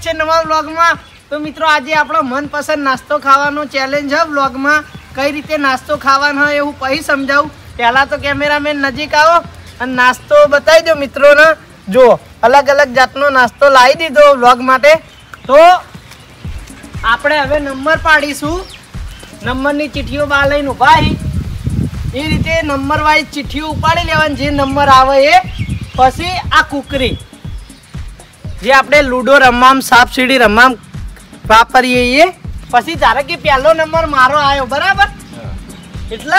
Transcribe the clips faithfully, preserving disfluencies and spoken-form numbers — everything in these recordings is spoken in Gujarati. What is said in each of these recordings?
છે નવા વ્લોગમાં। તો મિત્રો આજે આપણો મનપસંદ નાસ્તો ખાવાનો ચેલેન્જ છે વ્લોગમાં। કઈ રીતે નાસ્તો ખાવાનો હોય એવું પછી સમજાવું। પહેલા તો કેમેરામેન નજીક આવો અને નાસ્તો બતાવી દો મિત્રોને। જો અલગ અલગ જાતનો નાસ્તો લાવી દીધો વ્લોગ માટે। તો આપણે હવે નંબર પાડીશું। નંબરની ચિઠ્ઠીઓ બહાર લઈને ઊભા એ રીતે નંબર વાઇઝ ચિઠ્ઠીઓ ઉપાડી લેવાની। જે નંબર આવે એ પછી આ કુકરી જે આપણે લૂડો રમવામ સાપ સીડી રમવામ વાપરીએ એ પછી ધારો કે પહેલો નંબર મારો આવ્યો બરાબર એટલે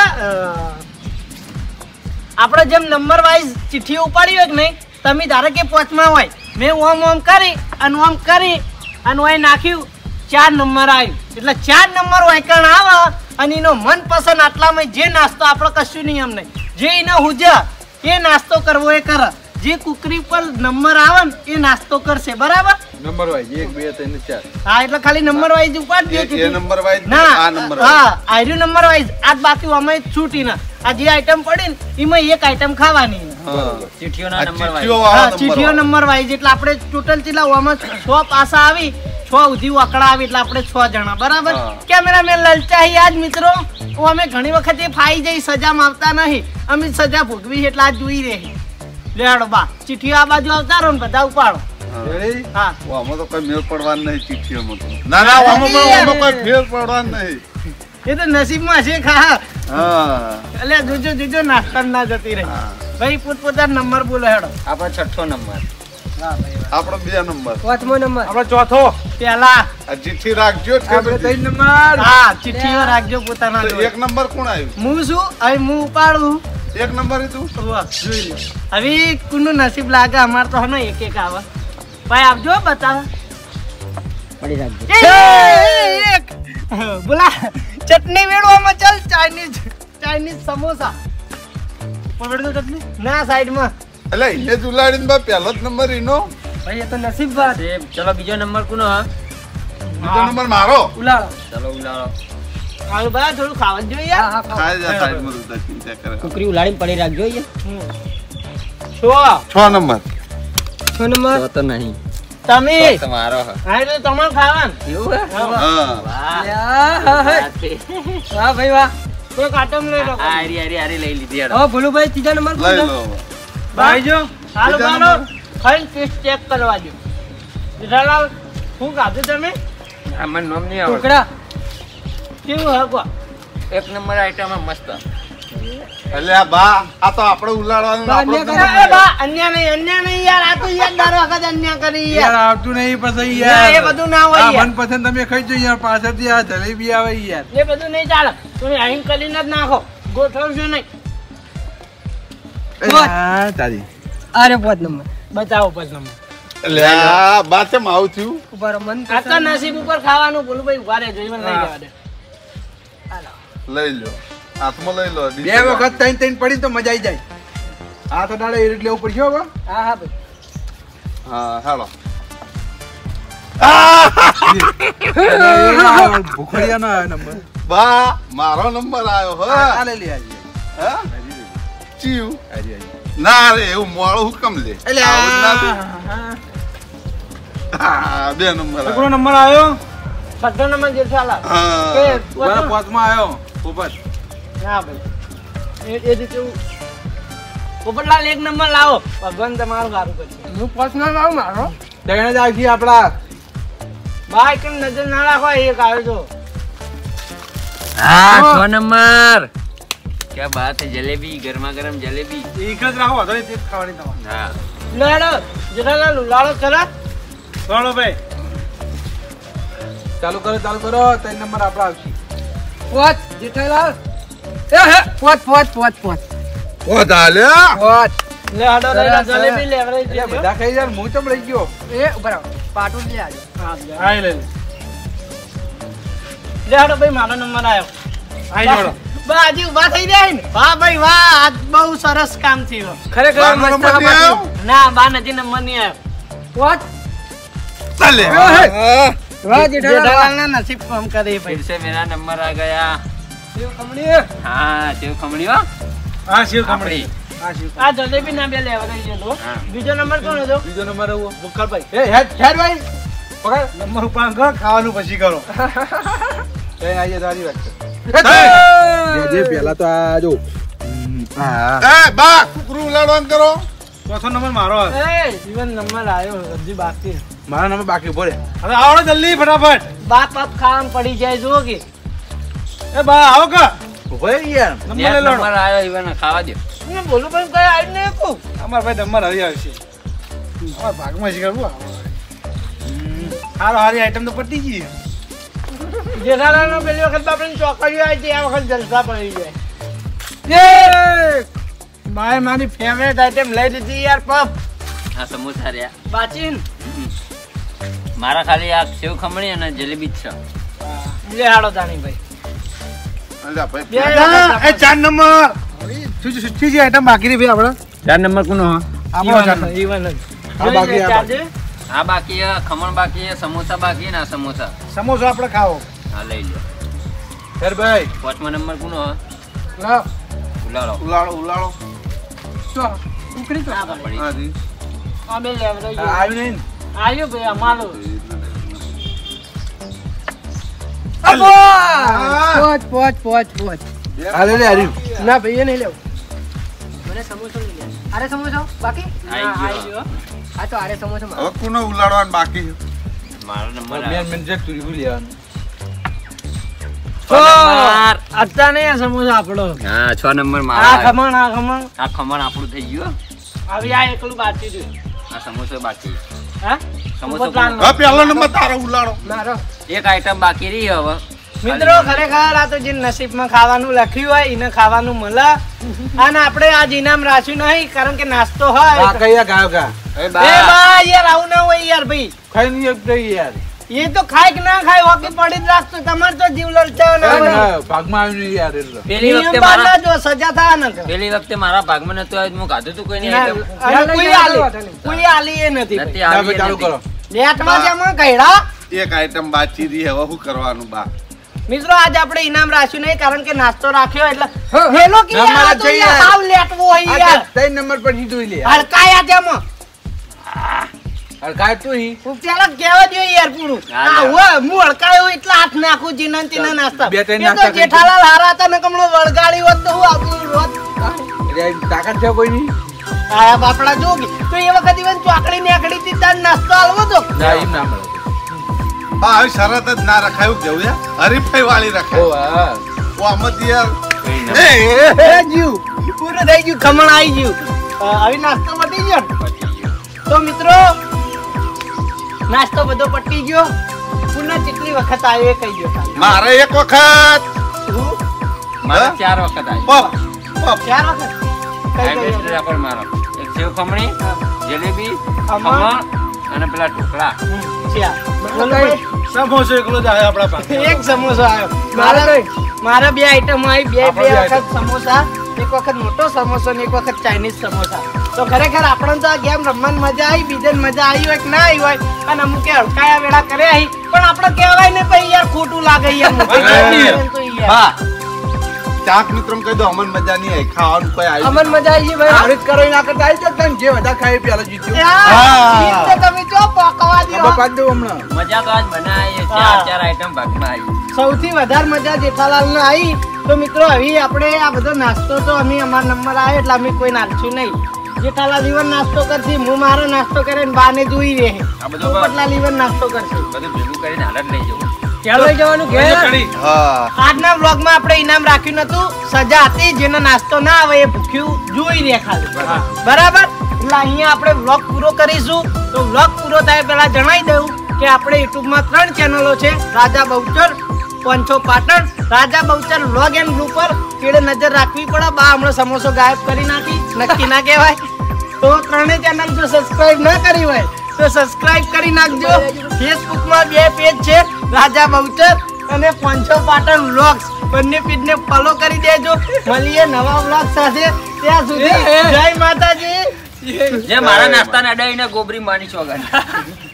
આપણે જેમ નંબર વાઇઝ ચિઠ્ઠી ઉપાડી હોય કે નહીં તમે ધારો કે પાંચમા હોય મેં ઓમ ઓમ કરી અને ઓમ કરી અને ઓય નાખ્યું ચાર નંબર આવ્યું એટલે ચાર નંબર વાયકણ આવે અને એનો મનપસંદ આટલામાં જે નાસ્તો આપણે કશું નહીં એમ નહીં જે એને હુજા એ નાસ્તો કરવો એ કરે। જે કુકરી પર નંબર આવે ને એ નાસ્તો કરશે બરાબર નંબર વાઇઝ એક બે ત્રણ ચાર। હા એટલે ખાલી નંબર વાઇઝ ઉપાડ દો એ નંબર વાઇઝ ના આ નંબર હા આર્યુ નંબર વાઇઝ આજ બાકી અમે છૂટી ના આ જે આઈટમ પડી ને એમાં એક આઈટમ ખાવાની ચિઠ્ઠીઓના નંબર વાઇઝ હા ચિઠ્ઠીઓ નંબર વાઇઝ એટલે આપણે ટોટલ કેટલા આમાં છ પાસા આવી છ ઉધી વકડા આવી એટલે આપણે છ જણા બરાબર। કેમેરામેન લલચાઈ આજ મિત્રો અમે ઘણી વખત એ ફાઈ જઈ સજામાં આવતા નહીં અમે સજા ભોગવી એટલે આજ જોઈ રહી લેડો બા ચિઠ્ઠીઓ આ બાજુ આવતા રહો ને બધા ઉપાડો। હા આમાં તો કોઈ મેળ પડવાનું નહીં ચિઠ્ઠીઓમાં તો ના ના આમાં આમાં કોઈ ફેર પડવાનું નહીં એ તો નસીબમાં છે ખા હા એટલે જોજો જોજો નાસ્તા ના જતી રહી ભાઈ પોતપોતાનો નંબર બોલો હેડો। આપણો છઠ્ઠો નંબર આપણો બે નંબર પાંચમો નંબર આપણો ચોથો પહેલા આ ચિઠ્ઠી રાખજો આપણે ત્રણ નંબર હા ચિઠ્ઠીઓ રાખજો પોતાના એક નંબર કોણ આવ્યું હું શું હવે હું ઉપાડું એક નંબર તું જોઈ લે હવે કોનું નસીબ લાગે અમાર તો હનો એક એક આવે ભાઈ આપજો બતાવો પડી રાખજો એક બોલા ચટણી વેડવામાં ચાલ ચાઇનીઝ ચાઇનીઝ સમોસા પકડ દો ચટણી ના સાઈડમાં એટલે એને જ ઉલાડીને બા પહેલો જ નંબર એનો ભાઈ એ તો નસીબ વાત છે। ચલો બીજો નંબર કોનો હા બીજો નંબર મારો ઉલાળો ચલો ઉલાળો હાલ બા થોડું ખાવા જ જોઈએ યાર ખાઈ જા સાઈડમાં રૂતા ચિંતા કરે કુકરી ઉલાડીને પડી રાખજો છ છ નંબર છ નંબર તો નહીં તમે તમારો હા એટલે તમારે ખાવાનું એવું હે હા વાહ ભાઈ વાહ કોઈ કાટમ લઈ લો આરી આરી આરી લઈ લીધી હેડો હા ભોલું ભાઈ ત્રીજા નંબર લઈ લો ભાઈ જો હાલો બાલો ખાઈને ટેસ્ટ ચેક કરવા દો જેઠાલાલ શું ખાધું તમે આ મને નામ નહીં આવડતું ટુકડા કેવું હકો એક નંબર આઈટમ મસ્ત એટલે આ બા આ તો આપણે ઉલાડવાનું આપણો જ અરે નંબર બા અન્ય નહીં અન્ય નહીં યાર આ તો યાર દર વખત અન્ય કરી યાર યાર આવતું નહીં પછી ના, યાર એ બધું ના હોય આ યાર મનપસંદ તમે ખાઈ જો યાર પાછળથી આ જલેબી આવે યાર એ બધું નહીં ચાલે તમે આઈમ કરીને જ નાખો ગોઠવજો નહીં હા તારી અરે પાંચ નંબર બતાવો પાંચ નંબર એટલે આ બા કેમ આવું થયું ઉપર મન આ તો નસીબ ઉપર ખાવાનું બોલું ભાઈ ઉભા રહેજો મને લઈ જવા દે લઈ લો હાથમાં લઈ લો બે વખત ત્રણ ત્રણ પડી તો મજા આવી જાય હાથ અડાડે એ એટલે ઉપર છો બા હા હા ભાઈ હા હાલો ભૂખડિયા નો નંબર બા મારો નંબર આવ્યો હો આ લઈ લે આજે હા ચીવ આજે આજે ના રે એવું મોળું હુકમ લે એટલે આવું જ ના તું. હા, બે નંબર આવ્યો. કોનો નંબર આવ્યો છઠ્ઠો નંબર જેઠાલાલ હા. કે ઉભા પાંચમાં આવ્યો ઉપર હા ભાઈ એ એ રીતે પોપટલાલ એક નંબર લાવો ભગવાન તમારું સારું કરશે હું પર્સનલ લાવું મારો તેને જ આવશે આપડા ભાઈ કેમ નજર ના રાખો એક આવ્યો તો હા છ નંબર क्या बात है जलेबी गरमा गरम जलेबी એક જ રાખો તો તે જ ખાવાની તમારે हाँ લાડો જેઠાલાલ લાડો ખરા ચાલો ભાઈ ચાલુ કરો ચાલુ કરો ત્રણ નંબર આપડા આવશે પોચ જેઠાલાલ એ હે પોચ પોચ પોચ પોચ ઓ દાલ્યા પોચ લાડો લાડો જલેબી લેવરે એ બધા ખાઈ યાર હું ચમ રહી ગયો એ બરાબર પાટું લે આજો હા હા લે લાડો ભાઈ મારો નંબર આવ્યો આઈ જોડો બાજી ઉભા થઈ જાય ને વાહ ભાઈ વાહ આજ બહુ સરસ કામ થયું ખરેખર બાનો મસ્ત નંબર નહીં કામ આવ્યો? ના બા નથી નંબર નહીં આવ્યો પોચ ચાલે વાહ જેઠાલાલ ના નસીબ કામ કરે फिर ભાઈ से मेरा नंबर आ गया શિવ કમળી हाँ शिव खमड़ी हो હા શિવ આપણી હા શિવ આ જલેબી ના બે લેવા દઈ જતો હા. બીજો નંબર કોણ હતો બીજો નંબર આવો ભૂખરભાઈ એ હેડ હેડ ભાઈ પકડ નંબર ઉપર કરો ખાવાનું પછી કરો કઈ આઈએ તારી વાત છે એ, જે પેલા તો આ જો હા એ બા કુકરું ઉલાડવાનું કરો. ચોથો નંબર મારો હશે. એ જીવન નંબર આવ્યો હજી બાકી મારા નામે બાકી પડે હવે આવો ને જલ્દી ફટાફટ. બાપ બાપ ખાવાનું પડી જાય જો કે એ બા આવો કે ભાઈ યાર નંબર નેટ લઈ લો. નંબર આવ્યો ઈવન ખાવા દો. હું બોલું પણ કઈ આવી નહીં કહું અમાર ભાઈ નંબર આવી આવશે. અમાર ભાગમાં છે કરવું. હારો હારી આઈટમ તો પતી ગઈ. જેઠાલાલનો પેલી વખત આપણે ચોકડીઓ આવી હતી આ વખત જલસા પડી જાય મારે મારી ફેવરેટ આઈટમ લઈ લીધી યાર પપ આ સમોસા રહ્યા. બાચીન મારા ખાલી આ સેવ ખમણી અને જલેબી જ છે. લે હાડો દાણી ભાઈ અલ્યા ભાઈ બે એ ચાર નંબર શું શું શું જે આઈટમ બાકી રહી ભાઈ આપણે ચાર નંબર કોનો હા? આપણો ચાર નંબર. ઈવન જ આ બાકી, આ બાકી. આ બાકી છે, ખમણ બાકી છે, સમોસા બાકી ને આ સમોસા. સમોસો આપણે ખાવો. હા લઈ લો. યાર ભાઈ પાંચમા નંબર કોનો હા? લાવ. ઉલાળો. ઉલાળો ઉલાળો શું ઉકળી તો આ પડી. હા જી. આ બે લેવડો આ આવ્યું નહીં આવ્યો ભાઈ અમારો હા. પોચ પોચ પોચ પોચ આ લે લે હરી ના ભાઈ એ નહીં લેવું મને સમોસો લઈ લે અરે સમોસો બાકી આઈ હા, ગયો. આઈ ગયો આ તો અરે સમોસો હવે કોનો ઉલાડવાનું બાકી છે? મારો નંબર મેન આવ્યો. મેન જે તુરી ભૂલી લેવાનું છ નંબર. અત્યારે નહીં આ સમોસો આપણો હા છ નંબર આ મારો. ખમણ આ ખમણ આ ખમણ આપણું થઈ ગયું. આવી આ એકલું બાકી છે આ સમોસો બાકી. હા સમોસો ઉપર પ્લાન હવે પહેલો નંબર તારો ઉલાડો. મારો એક આઈટમ બાકી રહી હવે. મિત્રો ખરેખર આ તો જે નસીબમાં ખાવાનું લખ્યું હોય એને ખાવાનું મળે અને આપણે આજ ઇનામ રાખ્યું નહીં કારણ કે નાસ્તો આ હોય કયા ગાયો કા એ એ બા બા યાર આવું ના હોય યાર ભાઈ ખાઈ નહીં એક રહી યાર એ તો ખાય કે ના ખાય હોકી પડી જ રાખતો તમારે તો જીવ લલચાવ ના હોય હા, ભાગમાં આવ્યું નહીં યાર એટલે પેલી વખતે નિયમ પાડના મારા જો સજા થા ન પેલી વખતે મારા ભાગમાં નતું આવ્યું હું કાધું તું કોઈ નહીં ના, item. અને કોઈ આલી કોઈ આલી એ નથી નથી ચાલો આવી ચાલુ કરો લેટમાં જેમાં કઈડા એક આઈટમ બાકી રહી હવે શું કરવાનું બા? મિત્રો આજે આપણે ઇનામ રાખ્યું નહીં કારણ કે નાસ્તો રાખ્યો એટલે હેલો કે નંબર યાર જ તો જોઈએ યાર યાર. હાવ લેટવો હોય આ યાર ત્રણ નંબર પર ઈ જોઈ લે હડકાયા જેમાં અરે કાય તું ઈ પેલા કહેવા દો યાર પૂરું ના, આ ના. હોય હું હડકાયો એટલે હાથ નાખું જીના ને તેના નાસ્તા બે ત્રણ એ તો નાસ્તા કરી જેઠાલાલ હારા હતા ને કમળો વળગાડી હોત તો હું આપણું રોત એટલે તાકાત છે કોઈ નહીં આયા બાપડા જોગી તો એ વખત ઈવન ચોકડી નીકળી હતી તાર નાસ્તો આલવો તો ના એમ ના મળે બા આવી શરત જ ના રખાયું કેવું યાર? હરીફાઈ વાળી ઓ રખાય. હા ઓ આમાં જ યાર કઈ ના. એ, એ, એ જીવ પૂરું થઈ ગયું ખમણ આવી ગયું અ, હવે નાસ્તો પતી ગયો ને? પતી ગયું. તો મિત્રો નાસ્તો બધો પતી ગયો પુનઃ કેટલી વખત આવ્યો એ કહી ગયો ખાલી. મારે એક વખત શું? મારે હા? ચાર વખત આવ્યું. પપ પપ ચાર વખત કઈ હાઈ કઈ બેસ્ટ વખત? રેકોર્ડ મારો. એક સેવ ખમણી, જલેબી, ખમણ. ખમણ અને પેલા ઢોકળા. હમ, ચાર. મનોભાઈ, સમોસો એકલો જ આવ્યો આપણા પાસે. એક સમોસો આવ્યો મારા મારા બે આઈટમ આવી બે આપણો બે બે વખત સમોસા એક વખત મોટો સમોસો ને એક વખત ચાઇનીઝ સમોસા તો ખરેખર આપણને તો આ ગેમ રમવાની મજા આવી બીજાને મજા આવી હોય કે ના આવી હોય અને અમુકે હડકાયા વેળા કરે આવી પણ આપણે કહેવાય ને ભાઈ યાર ખોટું લાગે યાર મોટી વાત તો યાર. બા ચાક મિત્રોને કહી દો અમને મજા નહીં આવી ખાવાનું કોઈ આવ્યું અમન મજા આવી ગઈ ભાઈ આવડે જ કરો એના કરતા આવી જાવ તને જે વધારે ખાય એ પેલા જીત્યો યાર, ઈ તો તમે જો પકવા આ દ્યો. બપાદ દઉં હમણાં મજા તો આજ બનાવી હા. ચાર ચાર આઈટમ ભાગમાં આવી. સૌથી વધારે મજા જેઠાલાલ ને આવી તો મિત્રો હવે આપણે આ બધો નાસ્તો તો અમે અમારો નંબર આવ્યો એટલે અમે કોઈ નાખ્યું નહીં જેઠાલાલ ઈવન નાસ્તો કરશે હું મારો નાસ્તો કરે ને બાને જોઈ રહે આ બધું બા- પોપટલાલ ઈવન નાસ્તો કરશે બધું ભેગું કરીને હાલ જ લઈ જવું. ક્યાં લઈ જવાનું ઘેર? હા આજના વ્લોગમાં આપણે ઇનામ રાખ્યું નતું સજા હતી જેનો નાસ્તો ના આવે એ ભૂખ્યું જોઈ રહે ખાલી બરાબર એટલે અહીંયા આપણે વ્લોગ પૂરો કરીશું તો વ્લોગ પૂરો થાય પહેલા જણાવી દઉં કે આપણે યુટ્યુબમાં ત્રણ ચેનલો છે રાજા બહુચર પંચો Patan Raja Bahuchar vlog and blooper કેડે નજર રાખવી પડે બા હમણાં સમોસો ગાયબ કરી નાખી નક્કી ના કહેવાય તો ત્રણેય ચેનલ જો સબસ્ક્રાઇબ ના કરી હોય તો સબસ્ક્રાઇબ કરી નાખજો ફેસબુકમાં બે પેજ છે રાજા બહુચર અને પંચો પાટણ વ્લોગ્સ બંને પેજને ફોલો કરી દેજો મળીએ નવા વ્લોગ સાથે ત્યાં સુધી જય માતાજી જે મારા નાસ્તાને અડાઈને ગોબરી માની ચોગાડી.